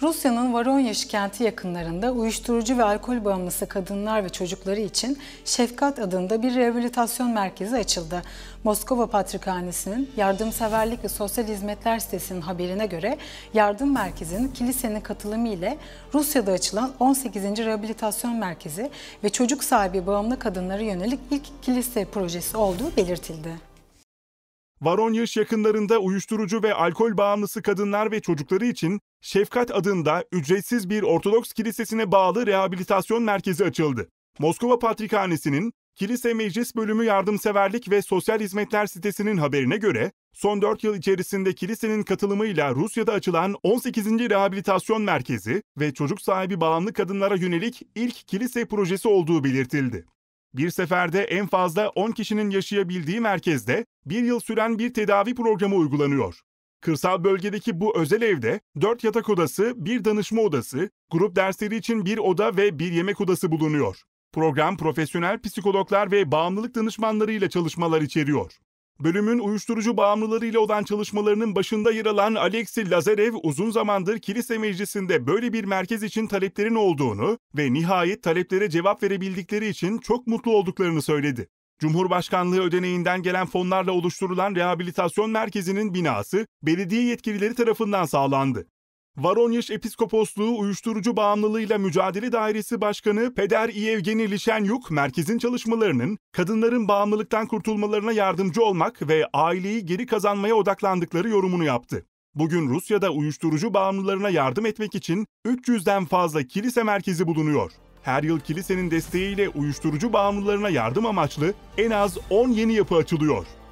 Rusya'nın Voronezh kenti yakınlarında uyuşturucu ve alkol bağımlısı kadınlar ve çocukları için Şefkat adında bir rehabilitasyon merkezi açıldı. Moskova Patrikhanesi'nin Yardımseverlik ve Sosyal Hizmetler sitesinin haberine göre yardım merkezinin kilisenin katılımı ile Rusya'da açılan 18. rehabilitasyon merkezi ve çocuk sahibi bağımlı kadınlara yönelik ilk kilise projesi olduğu belirtildi. Voronezh yakınlarında uyuşturucu ve alkol bağımlısı kadınlar ve çocukları için Şefkat adında ücretsiz bir Ortodoks kilisesine bağlı rehabilitasyon merkezi açıldı. Moskova Patrikhanesi'nin Kilise Meclis Bölümü Yardımseverlik ve Sosyal Hizmetler sitesinin haberine göre son 4 yıl içerisinde kilisenin katılımıyla Rusya'da açılan 18. rehabilitasyon merkezi ve çocuk sahibi bağımlı kadınlara yönelik ilk kilise projesi olduğu belirtildi. Bir seferde en fazla 10 kişinin yaşayabildiği merkezde bir yıl süren bir tedavi programı uygulanıyor. Kırsal bölgedeki bu özel evde 4 yatak odası, bir danışma odası, grup dersleri için bir oda ve bir yemek odası bulunuyor. Program profesyonel psikologlar ve bağımlılık danışmanlarıyla çalışmalar içeriyor. Bölümün uyuşturucu bağımlılarıyla olan çalışmalarının başında yer alan Alexey Lazarev uzun zamandır kilise meclisinde böyle bir merkez için taleplerin olduğunu ve nihayet taleplere cevap verebildikleri için çok mutlu olduklarını söyledi. Cumhurbaşkanlığı ödeneğinden gelen fonlarla oluşturulan rehabilitasyon merkezinin binası belediye yetkilileri tarafından sağlandı. Voronezh Episkoposluğu Uyuşturucu Bağımlılığıyla Mücadele Dairesi Başkanı Peder Yevgeni Lishenyuk, merkezin çalışmalarının kadınların bağımlılıktan kurtulmalarına yardımcı olmak ve aileyi geri kazanmaya odaklandıkları yorumunu yaptı. Bugün Rusya'da uyuşturucu bağımlılarına yardım etmek için 300'den fazla kilise merkezi bulunuyor. Her yıl kilisenin desteğiyle uyuşturucu bağımlılarına yardım amaçlı en az 10 yeni yapı açılıyor.